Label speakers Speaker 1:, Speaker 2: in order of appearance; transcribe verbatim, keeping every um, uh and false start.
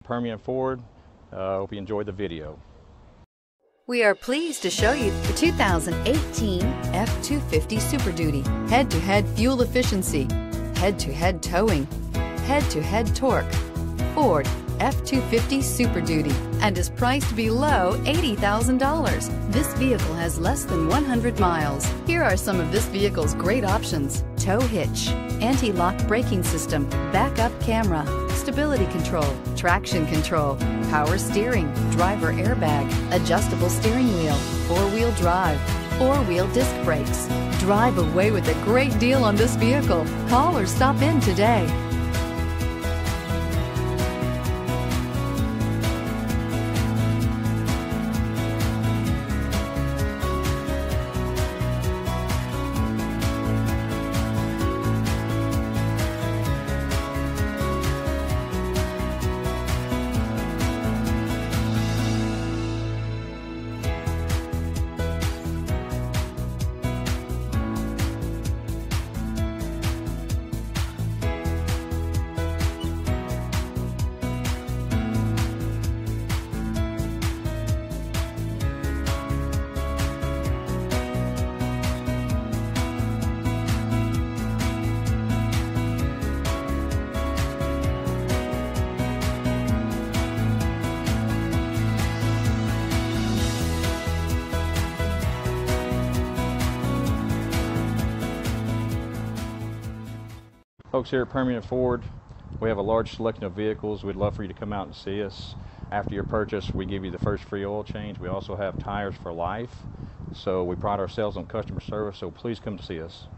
Speaker 1: Permian Ford. Uh, hope you enjoyed the video.
Speaker 2: We are pleased to show you the two thousand eighteen F two fifty Super Duty. Head-to-head fuel efficiency, head-to-head towing, head-to-head torque. Ford F two fifty Super Duty, and is priced below eighty thousand dollars. This vehicle has less than one hundred miles. Here are some of this vehicle's great options: tow hitch, anti-lock braking system, backup camera, stability control, traction control, power steering, driver airbag, adjustable steering wheel, four-wheel drive, four-wheel disc brakes. Drive away with a great deal on this vehicle. Call or stop in today.
Speaker 1: Folks here at Permian Ford, we have a large selection of vehicles. We'd love for you to come out and see us. After your purchase, we give you the first free oil change. We also have tires for life. So we pride ourselves on customer service, so please come to see us.